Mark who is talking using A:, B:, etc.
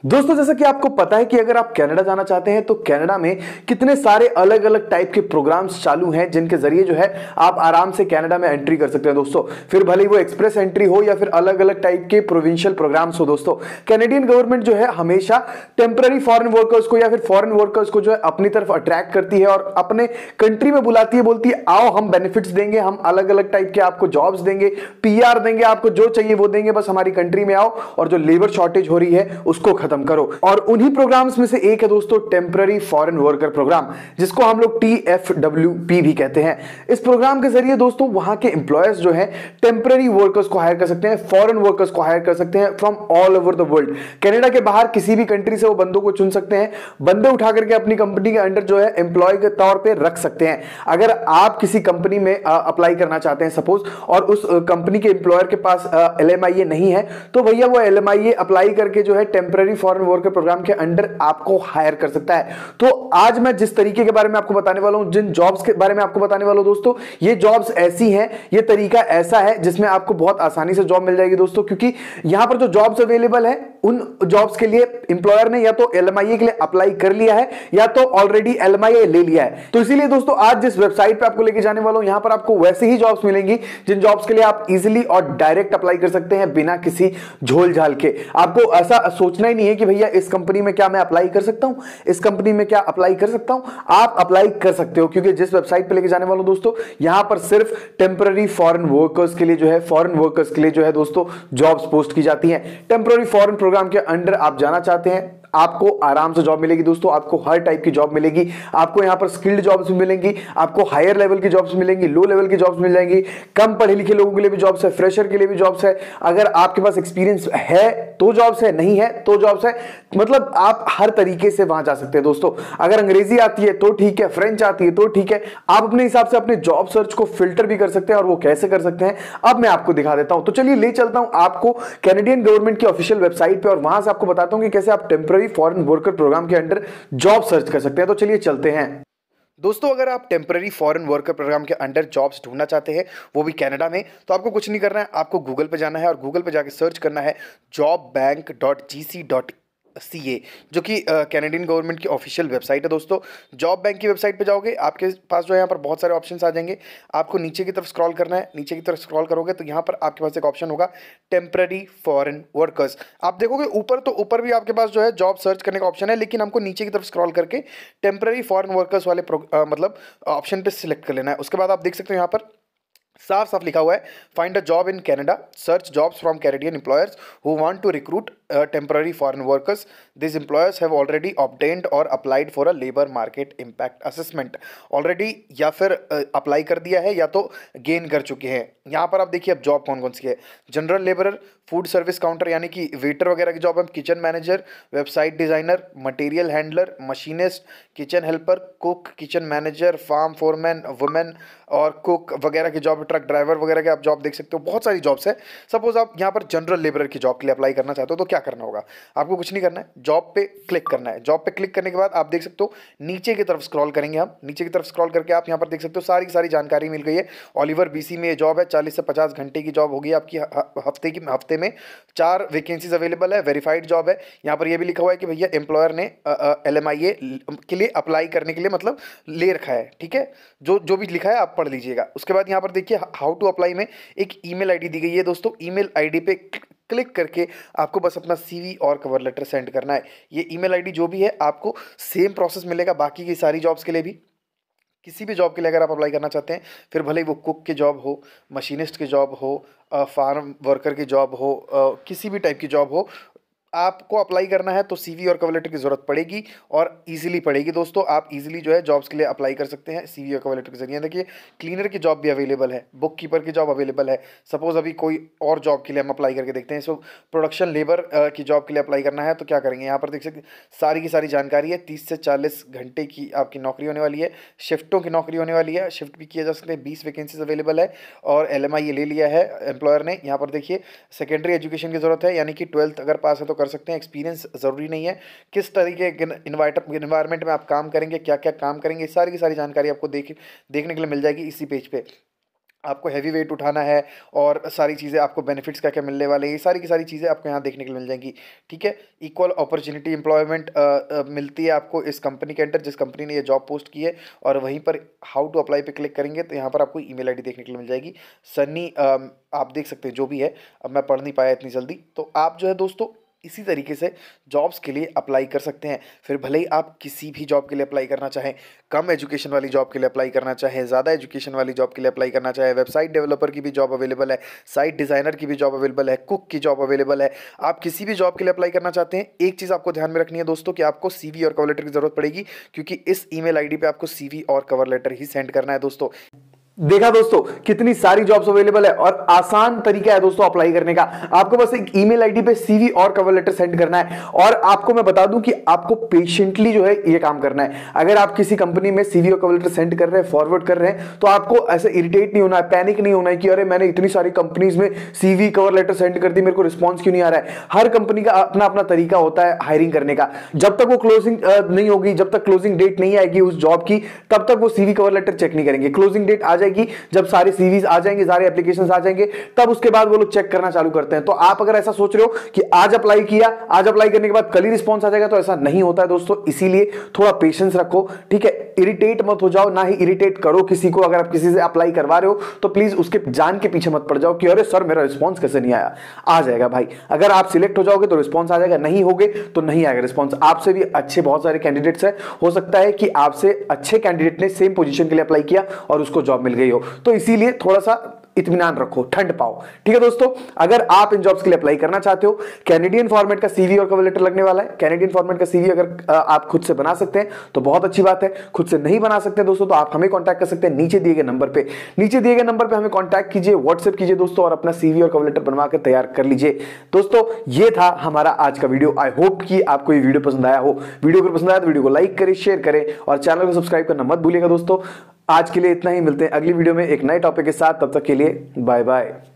A: दोस्तों जैसा कि आपको पता है कि अगर आप कनाडा जाना चाहते हैं तो कनाडा में कितने सारे अलग अलग टाइप के प्रोग्राम्स चालू हैं जिनके जरिए जो है आप आराम से कनाडा में एंट्री कर सकते हैं दोस्तों। फिर भले ही वो एक्सप्रेस एंट्री हो या फिर अलग अलग टाइप के प्रोविंशियल प्रोग्राम्स हो दोस्तों, कैनेडियन गवर्नमेंट जो है हमेशा टेम्पररी फॉरेन वर्कर्स को या फिर फॉरेन वर्कर्स को जो है अपनी तरफ अट्रैक्ट करती है और अपने कंट्री में बुलाती है, बोलती है आओ हम बेनिफिट्स देंगे, हम अलग अलग टाइप के आपको जॉब्स देंगे, पीआर देंगे, आपको जो चाहिए वो देंगे, बस हमारी कंट्री में आओ और जो लेबर शॉर्टेज हो रही है उसको खत्म करो। और उन्हीं प्रोग्राम्स में से एक है दोस्तों टेम्पररी फॉरेन वर्कर प्रोग्राम, जिसको हम लोग TFWP भी कहते हैं। इस प्रोग्राम के जरिए दोस्तों वहां के एम्प्लॉयर्स जो है टेम्पररी वर्कर्स को हायर कर सकते हैं, फॉरेन वर्कर्स को हायर कर सकते हैं from all over the world. Canada के बाहर किसी भी कंट्री से वो बंदों को चुन सकते हैं, बंदे उठा करके अपनी कंपनी के अंडर जो है एम्प्लॉय के तौर पे रख सकते हैं। अगर आप किसी कंपनी में अप्लाई करना चाहते हैं सपोज, और उस कंपनी के एम्प्लॉयर के पास LMIA नहीं है, तो भैया वो LMIA अप्लाई करके जो है टेम्पररी फॉरेन वर्कर प्रोग्राम के अंडर आपको हायर कर सकता है। तो आज मैं जिस तरीके के बारे में आपको बताने वाला हूं, जिन जॉब्स के बारे में आपको बताने वाला हूं दोस्तों, ये जॉब्स ऐसी हैं, ये तरीका ऐसा है जिसमें आपको बहुत आसानी से जॉब मिल जाएगी दोस्तों। क्योंकि यहां पर जो जॉब्स अवेलेबल है उन जॉब्स के लिए एम्प्लॉयर ने या तो LMIA के लिए अप्लाई कर लिया है या तो ऑलरेडी LMIA ले लिया है। तो इसीलिए दोस्तों आज जिस वेबसाइट पे आपको लेके जाने वाला हूं, यहां पर आपको वैसे ही जॉब्स मिलेंगी जिन जॉब्स के लिए आप इजीली और डायरेक्ट अप्लाई कर सकते हैं बिना किसी झोल झाल के। आपको ऐसा सोचना ही नहीं है कि भैया इस कंपनी में क्या मैं अप्लाई कर सकता हूं, इस कंपनी में क्या अप्लाई कर सकता हूं। आप अप्लाई कर सकते हो, क्योंकि जिस वेबसाइट पे लेके जाने वाला हूं दोस्तों, यहां पर सिर्फ टेम्पररी फॉरेन वर्कर्स के लिए जो है, फॉरेन वर्कर्स के लिए जो है दोस्तों जॉब्स पोस्ट की जाती हैं। टेम्पररी फॉरेन प्रोग्राम के अंडर आप जाना चाहते हैं, आपको आराम से जॉब मिलेगी दोस्तों, आपको हर टाइप की जॉब मिलेगी। आपको यहां पर स्किल्ड जॉब्स भी मिलेंगी, आपको हायर लेवल की जॉब्स मिलेंगी, लो लेवल की जॉब्स मिल जाएंगी, कम पढ़े लिखे लोगों के लिए भी जॉब्स है, फ्रेशर के लिए भी जॉब्स है। अगर आपके पास एक्सपीरियंस है तो जॉब्स है, नहीं है तो जॉब्स है। मतलब आप हर तरीके से वहां जा सकते हैं दोस्तों। अगर अंग्रेजी आती है तो ठीक है, फ्रेंच आती है तो ठीक है, आप अपने हिसाब से अपने जॉब सर्च को फिल्टर भी कर सकते हैं। और वो कैसे कर सकते हैं अब मैं आपको दिखा देता हूं। तो चलिए ले चलता हूं आपको कैनेडियन गवर्नमेंट की ऑफिशियल वेबसाइट पे और वहां से आपको बताता हूं कि कैसे आप टेम्पररी फॉरेन वर्कर प्रोग्राम के अंडर जॉब सर्च कर सकते हैं। तो चलिए चलते हैं दोस्तों। अगर आप टेम्पररी फॉरेन वर्कर प्रोग्राम के अंडर जॉब्स ढूंढना चाहते हैं, वो भी कनाडा में, तो आपको कुछ नहीं करना है, आपको गूगल पे जाना है और गूगल पे जाके सर्च करना है jobbank.gc.ca, जो कि कैनेडियन गवर्नमेंट की ऑफिशियल वेबसाइट है दोस्तों। जॉब बैंक की वेबसाइट पे जाओगे, आपके पास जो है यहाँ पर बहुत सारे ऑप्शंस आ जाएंगे। आपको नीचे की तरफ स्क्रॉल करना है, नीचे की तरफ स्क्रॉल करोगे तो यहाँ पर आपके पास एक ऑप्शन होगा टेम्पररी फॉरेन वर्कर्स। आप देखोगे ऊपर, तो ऊपर भी आपके पास जो है जॉब सर्च करने का ऑप्शन है, लेकिन हमको नीचे की तरफ स्क्रॉल करके टेम्पररी फॉरेन वर्कर्स वाले मतलब ऑप्शन पे सिलेक्ट कर लेना है। उसके बाद आप देख सकते हो यहाँ पर साफ साफ लिखा हुआ है, find a job in Canada, search jobs from Canadian employers who want to recruit temporary foreign workers, this employers have already obtained और applied for a labour market impact assessment. Already या फिर अप्लाई कर दिया है या तो gain कर चुके हैं। यहाँ पर आप देखिए अब जॉब कौन कौन सी है। General labourer, food service counter यानी कि वेटर वगैरह की जॉब है, kitchen manager, website designer, material handler, machinist, kitchen helper, cook, kitchen manager, farm foreman, women और कुक वगैरह की जॉब, ट्रक ड्राइवर वगैरह के आप जॉब देख सकते हो। बहुत सारी जॉब्स है। सपोज आप यहाँ पर जनरल लेबरर की जॉब के लिए अप्लाई करना चाहते हो तो क्या करना होगा, आपको कुछ नहीं करना है, जॉब पे क्लिक करना है। जॉब पे क्लिक करने के बाद आप देख सकते हो नीचे की तरफ स्क्रॉल करेंगे हम, नीचे की तरफ स्क्रॉल करके आप यहाँ पर देख सकते हो सारी सारी जानकारी मिल गई है। ओलिवर BC में ये जॉब है, 40 से 50 घंटे की जॉब होगी आपकी, हफ्ते में 4 वैकेंसीज अवेलेबल है, वेरीफाइड जॉब है। यहाँ पर यह भी लिखा हुआ है कि भैया एम्प्लॉयर ने LMIA के लिए अप्लाई करने के लिए मतलब ले रखा है, ठीक है। जो भी लिखा है आप पढ़ लीजिएगा। उसके बाद यहाँ पर देखिए हाउ टू अप्लाई में एक ईमेल आईडी दी गई है दोस्तों। ईमेल आईडी पे क्लिक करके आपको बस अपना CV और कवर लेटर सेंड करना है। ये ईमेल आईडी जो भी है आपको सेम प्रोसेस मिलेगा बाकी की सारी जॉब्स के लिए भी। किसी भी जॉब के लिए अगर आप अप्लाई करना चाहते हैं, फिर भले ही वो कुक की जॉब हो, मशीनिस्ट की जॉब हो, फार्म वर्कर की जॉब हो, किसी भी टाइप की जॉब हो, आपको अप्लाई करना है तो CV और कवर लेटर की ज़रूरत पड़ेगी और इजीली पड़ेगी दोस्तों। आप इजीली जो है जॉब्स के लिए अप्लाई कर सकते हैं CV और कवर लेटर के जरिए। देखिए क्लीनर की जॉब भी अवेलेबल है, बुक कीपर की जॉब अवेलेबल है। सपोज अभी कोई और जॉब के लिए हम अप्लाई करके देखते हैं। सो प्रोडक्शन लेबर की जॉब के लिए अप्लाई करना है तो क्या करेंगे, यहाँ पर देख सकते सारी की सारी जानकारी है। 30 से 40 घंटे की आपकी नौकरी होने वाली है, शिफ्टों की नौकरी होने वाली है, शिफ्ट भी किया जा सकते हैं। 20 वैकेंसीज अवेलेबल है और LMIA ले लिया है एम्प्लॉयर ने। यहाँ पर देखिए सेकेंडरी एजुकेशन की ज़रूरत है, यानी कि 12th अगर पास है तो कर सकते हैं। एक्सपीरियंस ज़रूरी नहीं है। किस तरीके के इन्वायरमेंट में आप काम करेंगे, क्या क्या काम करेंगे, सारी की सारी जानकारी आपको देखने के लिए मिल जाएगी इसी पेज पे। आपको हैवी वेट उठाना है और सारी चीज़ें आपको बेनिफिट्स क्या क्या मिलने वाले हैं, ये सारी की सारी चीज़ें आपको यहाँ देखने के लिए मिल जाएंगी। ठीक है, इक्वल अपॉर्चुनिटी एम्प्लॉयमेंट मिलती है आपको इस कंपनी के अंदर जिस कंपनी ने ये जॉब पोस्ट की है। और वहीं पर हाउ टू अप्लाई पे क्लिक करेंगे तो यहाँ पर आपको ईमेल आईडी देखने के लिए मिल जाएगी। सन्नी आप देख सकते हैं जो भी है, अब मैं पढ़ नहीं पाया इतनी जल्दी, तो आप जो है दोस्तों इसी तरीके से जॉब्स के लिए अप्लाई कर सकते हैं। फिर भले ही आप किसी भी जॉब के लिए अप्लाई करना चाहें, कम एजुकेशन वाली जॉब के लिए अप्लाई करना चाहें, ज़्यादा एजुकेशन वाली जॉब के लिए अप्लाई करना चाहें, वेबसाइट डेवलपर की भी जॉब अवेलेबल है, साइट डिज़ाइनर की भी जॉब अवेलेबल है, कुक की जॉब अवेलेबल है। आप किसी भी जॉब के लिए अप्लाई करना चाहते हैं, एक चीज़ आपको ध्यान में रखनी है दोस्तों कि आपको CV और कवर लेटर की ज़रूरत पड़ेगी, क्योंकि इस ईमेल आईडी पे आपको CV और कवर लेटर ही सेंड करना है दोस्तों। देखा दोस्तों कितनी सारी जॉब्स अवेलेबल है और आसान तरीका है दोस्तों अप्लाई करने का। आपको बस एक ईमेल आईडी पे CV और कवर लेटर सेंड करना है। और आपको मैं बता दूं कि आपको पेशेंटली जो है ये काम करना है। अगर आप किसी कंपनी में CV और कवर लेटर सेंड कर रहे हैं, फॉरवर्ड कर रहे हैं, तो आपको ऐसे इरिटेट नहीं होना है, पैनिक नहीं होना है कि अरे मैंने इतनी सारी कंपनीज में CV कवर लेटर सेंड कर दी, मेरे को रिस्पॉन्स क्यों नहीं आ रहा है। हर कंपनी का अपना अपना तरीका होता है हायरिंग करने का। जब तक वो क्लोजिंग नहीं होगी, जब तक क्लोजिंग डेट नहीं आएगी उस जॉब की, तब तक वो CV कवर लेटर चेक नहीं करेंगे। क्लोजिंग डेट आ जाएगी जब सारे सीवीज आ जाएंगे, सारे एप्लीकेशंस आ जाएंगे, तब उसके बाद वो लोग चेक करना चालू करते हैं। तो आप अगर ऐसा सोच रहे हो कि आज अप्लाई किया, आज अप्लाई करने के बाद कल ही रिस्पॉन्स आ जाएगा, तो ऐसा नहीं होता है दोस्तों। इसीलिए थोड़ा पेशेंस रखो, ठीक है। इरिटेट मत हो जाओ, ना ही इरिटेट करो किसी को। अगर आप किसी से अप्लाई करवा रहे हो तो प्लीज उसके जान के पीछे मत पड़ जाओ कि अरे सर मेरा रिस्पॉन्स कैसे नहीं आया। आ जाएगा भाई, अगर आप सिलेक्ट हो जाओगे तो रिस्पॉन्स आ जाएगा, नहीं होगे तो नहीं आएगा रिस्पॉन्स। आपसे भी अच्छे बहुत सारे कैंडिडेट्स हैं, हो सकता है कि आपसे अच्छे कैंडिडेट ने सेम पोजीशन के लिए अप्लाई किया और उसको जॉब मिल गई हो। तो इसीलिए थोड़ा सा इत्मीनान रखो, ठंड पाओ, ठीक है दोस्तों। अगर आप इन जॉब्स के लिए अप्लाई करना चाहते हो, कैनेडियन फॉर्मेट का CV और कवर लेटर लगने वाला है। कैनेडियन फॉर्मेट का CV अगर आप खुद से बना सकते हैं तो बहुत अच्छी बात है। खुद से नहीं बना सकते दोस्तों तो आप हमें कांटेक्ट कर सकते हैं नीचे दिए गए नंबर पे। नीचे दिए गए नंबर पे हमें कांटेक्ट कीजिए, व्हाट्सएप कीजिए दोस्तों, और अपना CV और कवर लेटर बनवा कर तैयार कर लीजिए। दोस्तों ये था हमारा आज का वीडियो। आई होप कि आपको ये वीडियो पसंद आया हो। वीडियो अगर पसंद आया तो वीडियो को लाइक करें, शेयर करें और चैनल को सब्सक्राइब करना मत भूलिएगा दोस्तों। आज के लिए इतना ही, मिलते हैं अगली वीडियो में एक नए टॉपिक के साथ। तब तक के लिए बाय बाय।